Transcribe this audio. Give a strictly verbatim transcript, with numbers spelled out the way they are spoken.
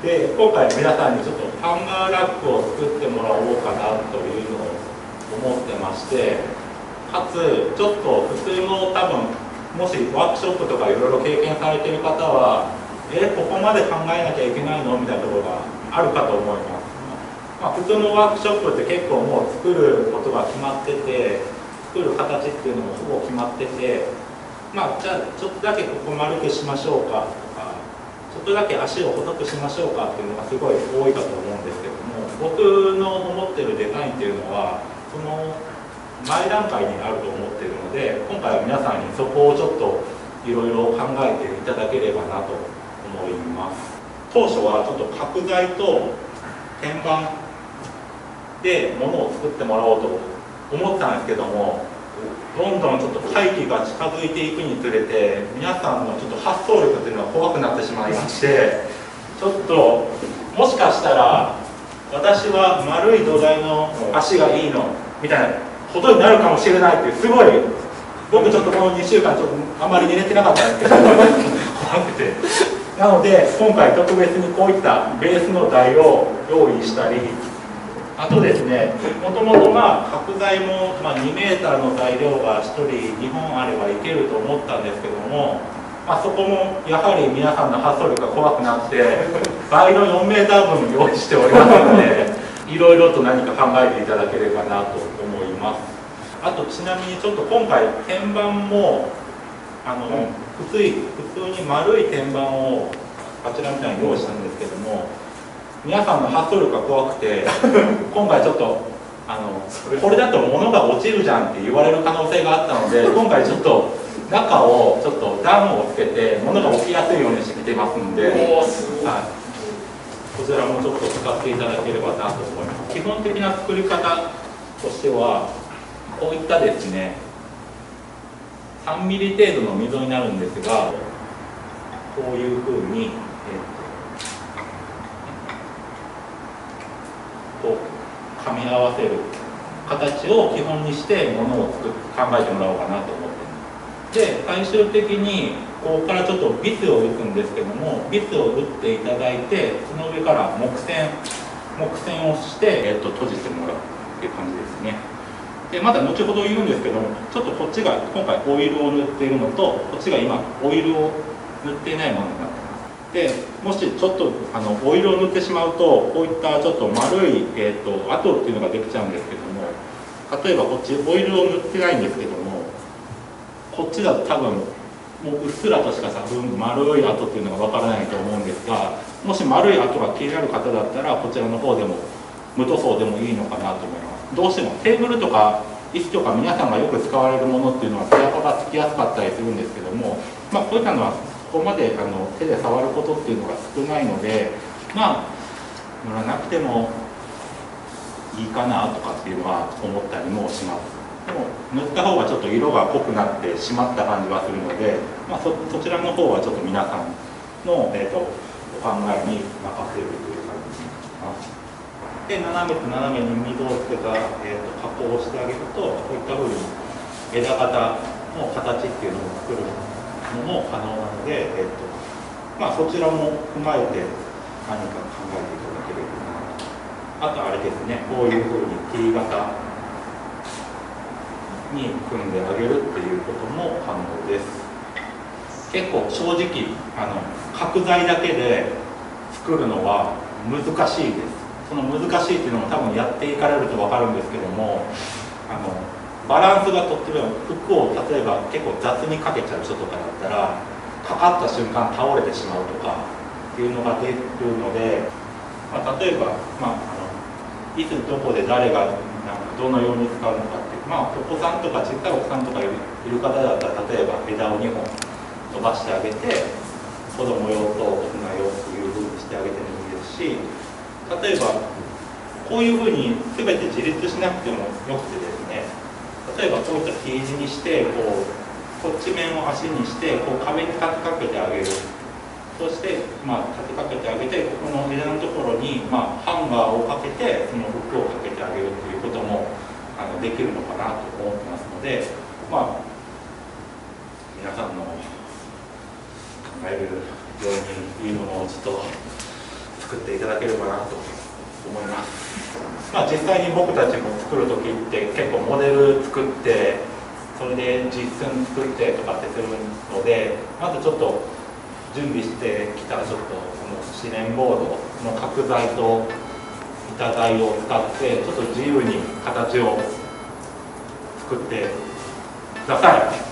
で、今回皆さんにちょっとハンガーラックを作ってもらおうかなというのを思ってまして、かつちょっと普通の多分もしワークショップとかいろいろ経験されている方はえここまで考えなきゃいけないのみたいなところがあるかと思います。まあ、普通のワークショップって結構もう作ることが決まってて、作る形っていうのもほぼ決まってて、まあ、じゃあちょっとだけここ丸くしましょうかとか、ちょっとだけ足を細くしましょうかっていうのがすごい多いかと思うんですけども、僕の思ってるデザインっていうのはその前段階にあると思っているので、今回は皆さんにそこをちょっといろいろ考えていただければなと思います。当初はちょっと角材と天板で物を作ってもらおうと思ったんですけども、どんどんちょっと会期が近づいていくにつれて皆さんのちょっと発想力っていうのが怖くなってしまいまして、ちょっともしかしたら私は丸い土台の足がいいのみたいなことになるかもしれないっていう、すごい僕ちょっとこのにしゅうかんちょっとあんまり寝れてなかったんですけど怖くて、なので今回特別にこういったベースの台を用意したり、あとですね、もともとまあ角材もまあにメーターの材料がひとりにほんあればいけると思ったんですけども、まあ、そこもやはり皆さんの発想力が怖くなって倍のよんメーターぶん用意しておりますので、いろいろと何か考えていただければなと思います。あとちなみにちょっと今回天板もあの、うん、普通普通に丸い天板をあちらみたいに用意したんですけども、皆さんの発想力が怖くて今回ちょっとあのこれだと物が落ちるじゃんって言われる可能性があったので、今回ちょっと中をちょっと段をつけて物が起きやすいようにしてきてますので、はい、こちらもちょっと使っていただければなと思います。基本的な作り方としてはこういったですねさんミリ程度の溝になるんですが、こういうふうに、えーこう噛み合わせる形を基本にしてものを作っ考えてもらおうかなと思ってます。で最終的にここからちょっとビスを打つんですけども、ビスを打っていただいてその上から木線木線をして、えー、と閉じてもらうっていう感じですね。でまだ後ほど言うんですけども、ちょっとこっちが今回オイルを塗っているのと、こっちが今オイルを塗っていないものになってます。でもしちょっとあのオイルを塗ってしまうとこういったちょっと丸い、えー、と跡っていうのができちゃうんですけども、例えばこっちオイルを塗ってないんですけども、こっちだと多分もううっすらとしかさ丸い跡っていうのがわからないと思うんですが、もし丸い跡が気になる方だったらこちらの方でも無塗装でもいいのかなと思います。どうしてもテーブルとか椅子とか皆さんがよく使われるものっていうのは艶がつきやすかったりするんですけども、まあ、こういったのはここまであの手で触ることっていうのが少ないので、まあ塗らなくてもいいかなとかっていうのは思ったりもします。でも塗った方がちょっと色が濃くなってしまった感じがするので、まあ、そ, そちらの方はちょっと皆さんの、えー、とお考えに任せるという感じになります。で斜めと斜めに溝をつけた、えー、と加工をしてあげると、こういったふうに枝型の形っていうのを作るのも可能なので、えーとまあ、そちらも踏まえて何か考えていただければなと。あとあれですね、こういうふうに T 型に組んであげるっていうことも可能です。結構正直あの角材だけで作るのは難しいです。その難しいっていうのも多分やっていかれると分かるんですけども、あのバランスがとっても服を例えば結構雑にかけちゃう人とかだったらかかった瞬間倒れてしまうとかっていうのが出るので、まあ、例えば、まあ、あのいつどこで誰がなんかどのように使うのかっていう、まあ、お子さんとか小さいお子さんとかいる方だったら例えば枝をにほん飛ばしてあげて子供用と大人用っていうふうにしてあげてもいいですし、例えばこういうふうに全て自立しなくてもよくてですね、例えばこういった T 字にしてこうこっち面を足にしてこう壁に立てかけてあげる。そして、まあ、立てかけてあげてここの枝のところに、まあ、ハンガーをかけてその服をかけてあげるということもあのできるのかなと思ってますので、まあ、皆さんの考えるようにいいものをちょっと作って際に僕たちも作る時って結構モデル作ってそれで実寸作ってとかってするので、まずちょっと準備してきたらちょっとこの試練ボードの角材と板材を使ってちょっと自由に形を作ってください。